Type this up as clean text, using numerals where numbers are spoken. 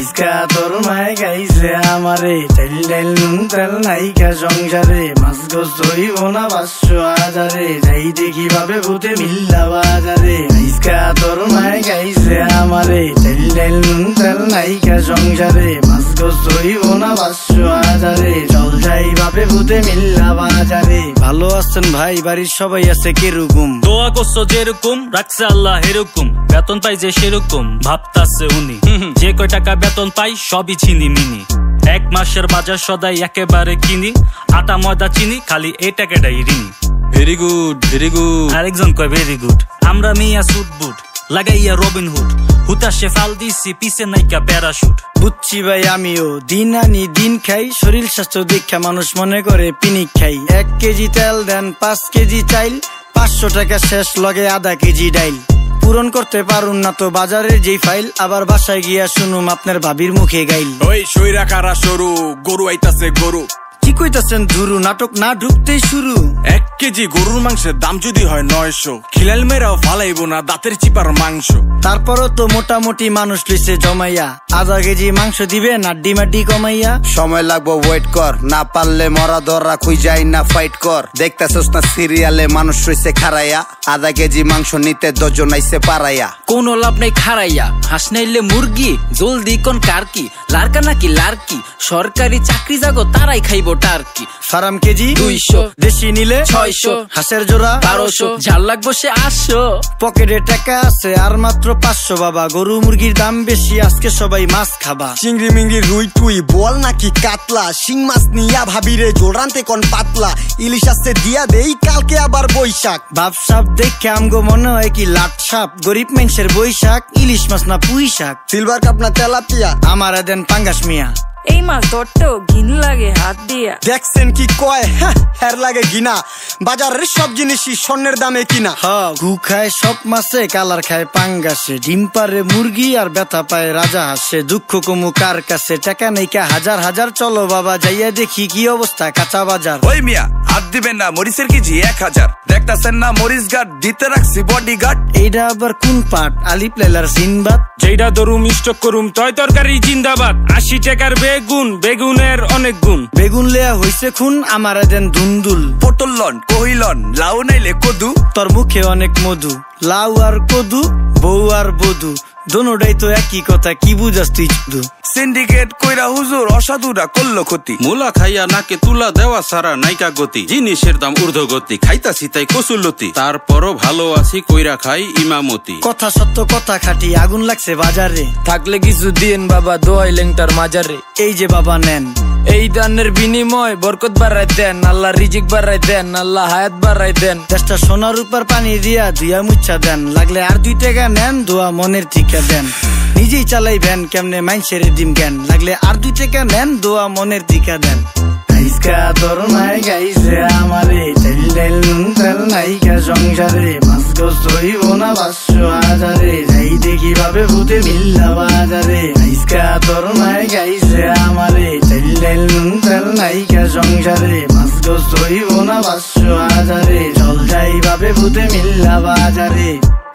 আইসকা তোর মায় গাইছে আমারে, চাইল ডাইল নুন তেল নাইকা সংসারে, মাছ গোস হইব না 500 হাজারে, যাইতে কিভাবে ভূতে মিল্লা বাজারে। আইসকা তোর মায় গাইছে আমারে, চাইল ডাইল নুন তেল নাইকা সংসারে, মাছ গোস হইব না 500 হাজারে, চল যাই ভাবে ভূতে মিল্লা বাজারে। ভালো আছেন ভাই, বাড়ির সবাই আছে কিরকম? দোয়া করছো যেরকম, রাখছে আল্লাহ এরকম, বেতন পাই যে সেরকম ভাবতাছে উনি। যে কয় টাকা বেতন পাই সবই চিনি মিনি, 1 মাসের বাজার সদাই একেবারে কিনি, আটা ময়দা চিনি খালি এই টাকাটাই ঋণী। Very good very good. আরেকজন কয় ভেরি গুড। আমরা মিয়া সুট বুট লাগাইয়া রবিনহুড, হুতাশে ফাল দিছি পিছে নাইকা প্যারাশুট। বুঝছি ভাই আমিও, দিন আনি দিন খাই, শরীর স্বাস্থ্য দীক্ষা মানুষ মনে করে পিনিক খাই। 1 কেজি তেল দেন 5 কেজি চাইল, 500 টাকা শেষ লগে আধা কেজি ডাইল। পূরণ করতে পারুন না তো বাজারের যেই ফাইল, আবার বাসায় গিয়া শুনুম আপনার ভাবির মুখে গাইল। ওই সইরা কারা সরু, গরু আইতাছে গরু। কি কইতাছেন ধুরু, নাটক না ঢুকতেই শুরু। 1 কেজি গরুর মাংসের দাম যদি হয় 900, খিলাল মেরাও ফালাইব না দাঁতের চিপার মাংস। তারপরও তো মোটামুটি মানুষ লইছে জমাইয়া, আধা কেজি মাংস দিবে নাড্ডি মাড্ডি কমাইয়া। সময় লাগবো ওয়েট কর, না পারলে মরা দররা খুই যাই না ফাইট কর। দেখতেছস না সিরিয়ালে মানুষ রইছে খারাইয়া, আধা কেজি মাংস নিতে 10 জন আইছে পারাইয়া। কোনো লাভ নাই খারাইয়া, হাঁস নাইলে মুরগি, জলদি কোন কার কি, লারকা নাকি লারকি, সরকারি চাকরি জাগো তারাই খাইব টার্কি। ফার্ম কেজি 200, দেশি নিলে 600, হাঁসের জোড়া 1200, ঝাল লাগবো সে 800। পকেটে টাকা আছে আর মাত্র 500 বাবা, গরু মুরগির দাম বেশি আজকে সবাই মাছ খাবা। চিংড়ি মিংড়ি রুই টুই বল নাকি কাতলা, শিং মাছ নিয়া ভাবিরে জোর রানতে কোন পাতলা, ইলিশ আসতে দিয়া দেই কালকে আবার বৈশাখ। বাপ সাপ দেখে আমগো মনে হয় কি লাট সাপ, গরিব মানুষের বৈশাখ, ইলিশ মাছ না পুঁই শাক। সিলভার কাপ না তেলাপিয়া, আমারে দেন পাঙ্গাস মিয়া। এই মাছ ধরতেও ঘিন লাগে হাত দিয়া। দেখছেন কি কয়, হের লাগে গিনা, বাজারের সব জিনিসই স্বর্ণের দামে কিনা। ঘু খায় সব মাছে, কালার খায় পাঙ্গাসে, ডিম পারে মুরগি আর ব্যথা পায় রাজা হাসে। দুঃখ কমু কার কাছে, টাকা নেইকা হাজার হাজার, চলো বাবা যাইয়া দেখি কি অবস্থা কাঁচা বাজার। ওই মিয়া হাত দিবেন না, মরিচের কেজি 1000, দেখতাছেন না মরিচ গার্ড দিতে রাখছি বডি গার্ড। এইটা আবার কোন পাট, আলিপ লেলার সিনবাদ? যেইটা দরুম স্টক করুম তয় তরকারি জিন্দাবাদ, 80 টাকার বেগুন, বেগুনের অনেক গুণ। বেগুন লেয়া হইছে খুন, আমারে দেন দুন্দুল। পটল লন কহিলন, লাউ নাইলে কদু, তোর মুখে অনেক মধু। লাউ আর কদু, বউ আর বধু, দোনোটাই তো একই কথা, কি বুঝাস তুই শুধু? সিন্ডিকেট কইরা হুজুর অসাধুরা করলো ক্ষতি, মুলা খাইয়া নাকে তুলা দেওয়া সারা নাইকা গতি, জিনিসের দাম ঊর্ধ্বগতি, খাইতাছি তাই কসুলতি, তারপরও ভালো আছি কইরা খাই ইমামতি। কথা সত্য কথা খাটি, আগুন লাগছে বাজারে, থাকলে কিছু দিন বাবা দোয়াই লেংটার মাজারে। এই যে বাবা নেন, এই দানের বিনিময় বরকত বাড়াই দেন, আল্লাহ রিজিক বাড়াই দেন, আল্লাহ হায়াত বাড়াই দেন। দেশটা সোনার উপর পানি দিয়া ধুয়া মুচ্ছা দেন, লাগলে আর 2 টাকা নেন, দোয়া মনের ঠিকা দেন। নিজেই চালাই ভ্যান, কেমনে মাইনসের দিম জ্ঞান, লাগলে আর 2 টাকা নেন, দোয়া মনের ঠিকা দেন। আইসকা তোর মায় গাইছে আমারে, চাইল ডাইল নুন তেল নাইকা সংসারে, মাছ গোস হইব না 500 হাজারে, যাইতে কিভাবে ভূতে মিল্লা বাজারে। আইসকা তোর মায় গাইছে আমারে, চাইল ডাইল নুন তেল নাইকা সংসারে, মাছ গোস হইব না 500 হাজারে, চল যাই ভাবে ভূতে মিল্লা বাজারে।